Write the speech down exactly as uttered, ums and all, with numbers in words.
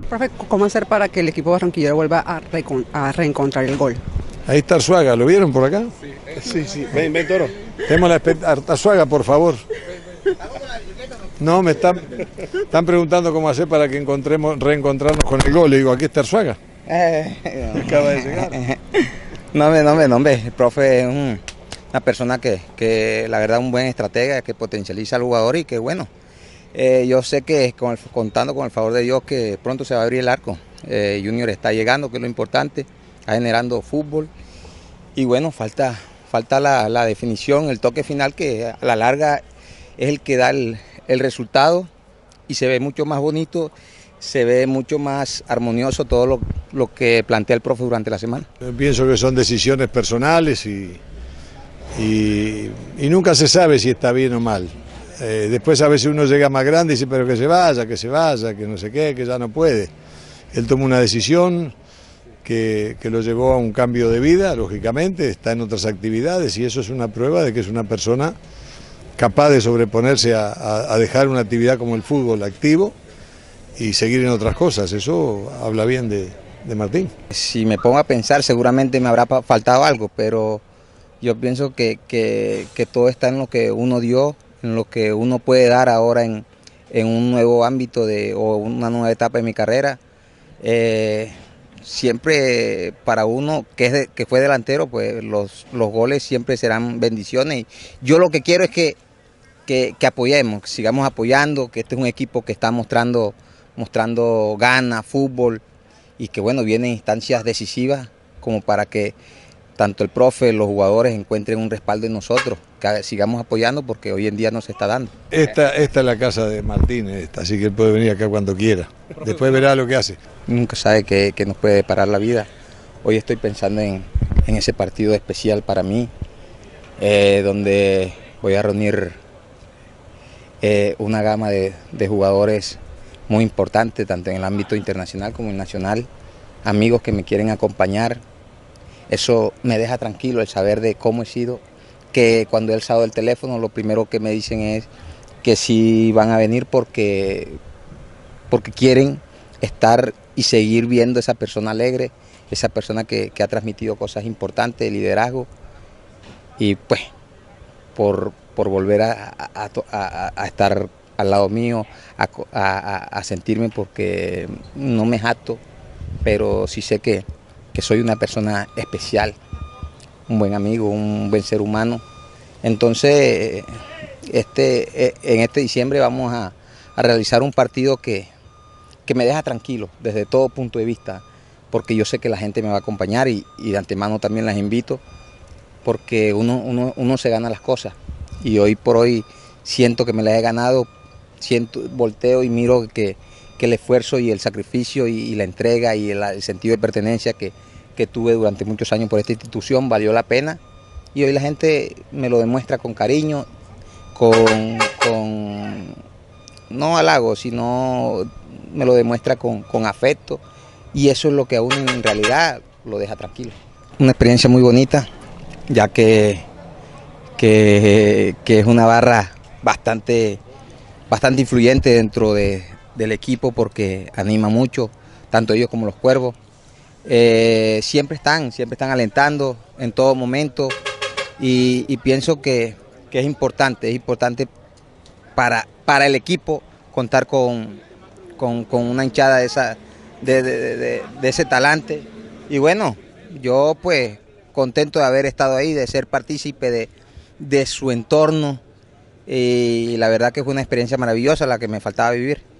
Profe, ¿cómo hacer para que el equipo barranquillero vuelva a, recon a reencontrar el gol? Ahí está Arzuaga, ¿lo vieron por acá? Sí, sí, ven, ven Toro. Tenemos la Arzuaga, por favor. No, me están, están preguntando cómo hacer para que encontremos, reencontrarnos con el gol. Le digo, aquí está Arzuaga. Eh, Acaba de llegar. No, hombre, no, hombre, no, hombre. El profe es un, una persona que, que, la verdad, un buen estratega, que potencializa al jugador y que, bueno, eh, yo sé que con el, contando con el favor de Dios que pronto se va a abrir el arco. Eh, Junior está llegando, que es lo importante, está generando fútbol y, bueno, falta, falta la, la definición, el toque final que a la larga es el que da el, el resultado y se ve mucho más bonito, se ve mucho más armonioso todo lo, lo que plantea el profe durante la semana. Yo pienso que son decisiones personales y, y, y nunca se sabe si está bien o mal. Eh, después a veces uno llega más grande y dice, pero que se vaya, que se vaya, que no sé qué, que ya no puede. Él tomó una decisión que, que lo llevó a un cambio de vida, lógicamente, está en otras actividades y eso es una prueba de que es una persona capaz de sobreponerse a, a, a dejar una actividad como el fútbol activo y seguir en otras cosas. Eso habla bien de, de Martín. Si me pongo a pensar, seguramente me habrá faltado algo, pero yo pienso que, que, que todo está en lo que uno dio, en lo que uno puede dar ahora en, en un nuevo ámbito de, o una nueva etapa de mi carrera. Eh, siempre para uno que, es de, que fue delantero, pues los, los goles siempre serán bendiciones. Y yo lo que quiero es que, que, que apoyemos, que sigamos apoyando, que este es un equipo que está mostrando, mostrando ganas, fútbol, y que bueno, vienen instancias decisivas como para que tanto el profe, los jugadores encuentren un respaldo en nosotros, que sigamos apoyando porque hoy en día no se está dando. Esta, esta es la casa de Martín, esta, así que él puede venir acá cuando quiera. Después verá lo que hace. Nunca sabe que, que nos puede parar la vida. Hoy estoy pensando en, en ese partido especial para mí, eh, donde voy a reunir eh, una gama de, de jugadores muy importantes, tanto en el ámbito internacional como en el nacional, amigos que me quieren acompañar. Eso me deja tranquilo el saber de cómo he sido, que cuando he alzado el teléfono lo primero que me dicen es que sí van a venir porque, porque quieren estar y seguir viendo esa persona alegre, esa persona que, que ha transmitido cosas importantes de liderazgo y pues por, por volver a, a, a, a estar al lado mío, a, a, a sentirme porque no me jacto, pero sí sé que que soy una persona especial, un buen amigo, un buen ser humano. Entonces, este, en este diciembre vamos a, a realizar un partido que, que me deja tranquilo desde todo punto de vista, porque yo sé que la gente me va a acompañar y, y de antemano también las invito, porque uno, uno, uno se gana las cosas y hoy por hoy siento que me las he ganado, siento, volteo y miro que que el esfuerzo y el sacrificio y, y la entrega y el, el sentido de pertenencia que, que tuve durante muchos años por esta institución valió la pena y hoy la gente me lo demuestra con cariño, con, con no halago, sino me lo demuestra con, con afecto y eso es lo que a uno en realidad lo deja tranquilo. Una experiencia muy bonita, ya que, que, que es una barra bastante, bastante influyente dentro de del equipo porque anima mucho, tanto ellos como los cuervos. Eh, siempre están, siempre están alentando en todo momento y, y pienso que, que es importante, es importante para, para el equipo contar con, con, con una hinchada de, esa, de, de, de, de ese talante. Y bueno, yo pues contento de haber estado ahí, de ser partícipe de, de su entorno y la verdad que fue una experiencia maravillosa la que me faltaba vivir.